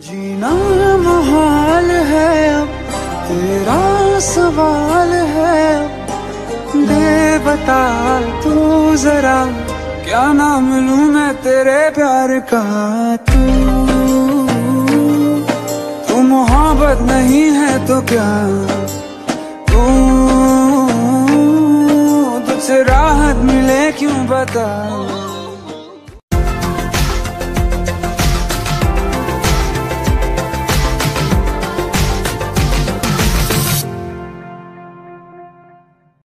जीना मुहाल है अब, तेरा सवाल है अब। दे बता तू जरा, क्या नाम लूं मैं तेरे प्यार का। तू मोहब्बत नहीं है तो क्या, तू तुझसे राहत मिले क्यों बता।